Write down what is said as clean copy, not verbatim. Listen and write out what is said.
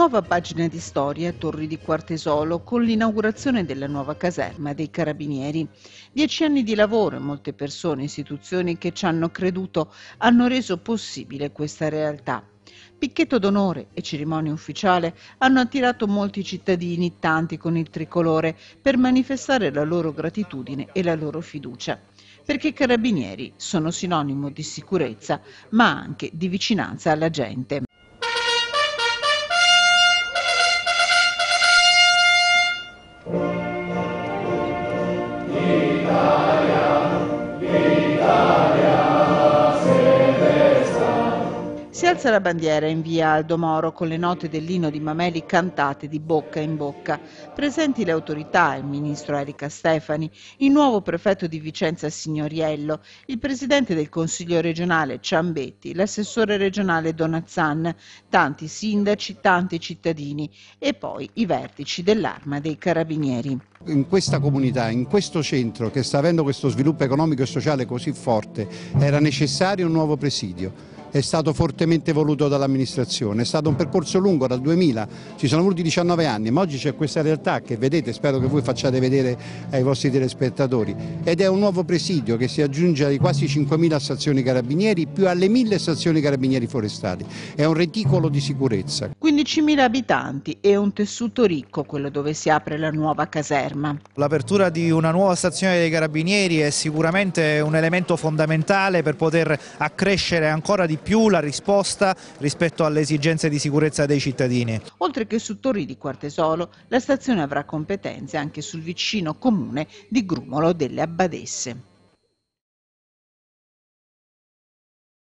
Nuova pagina di storia a Torri di Quartesolo con l'inaugurazione della nuova caserma dei Carabinieri. 10 anni di lavoro e molte persone e istituzioni che ci hanno creduto hanno reso possibile questa realtà. Picchetto d'onore e cerimonia ufficiale hanno attirato molti cittadini, tanti con il tricolore, per manifestare la loro gratitudine e la loro fiducia. Perché i carabinieri sono sinonimo di sicurezza, ma anche di vicinanza alla gente. Si alza la bandiera in via Aldo Moro con le note dell'inno di Mameli cantate di bocca in bocca. Presenti le autorità, il ministro Erika Stefani, il nuovo prefetto di Vicenza Signoriello, il presidente del Consiglio regionale Ciambetti, l'assessore regionale Donazzan, tanti sindaci, tanti cittadini e poi i vertici dell'Arma dei Carabinieri. In questa comunità, in questo centro che sta avendo questo sviluppo economico e sociale così forte, era necessario un nuovo presidio. È stato fortemente voluto dall'amministrazione, è stato un percorso lungo, dal 2000, ci sono voluti 19 anni, ma oggi c'è questa realtà che vedete, spero che voi facciate vedere ai vostri telespettatori, ed è un nuovo presidio che si aggiunge ai quasi 5.000 stazioni carabinieri più alle 1.000 stazioni carabinieri forestali, è un reticolo di sicurezza. 15.000 abitanti e un tessuto ricco quello dove si apre la nuova caserma. L'apertura di una nuova stazione dei Carabinieri è sicuramente un elemento fondamentale per poter accrescere ancora di più la risposta rispetto alle esigenze di sicurezza dei cittadini. Oltre che su Torri di Quartesolo, la stazione avrà competenze anche sul vicino comune di Grumolo delle Abbadesse.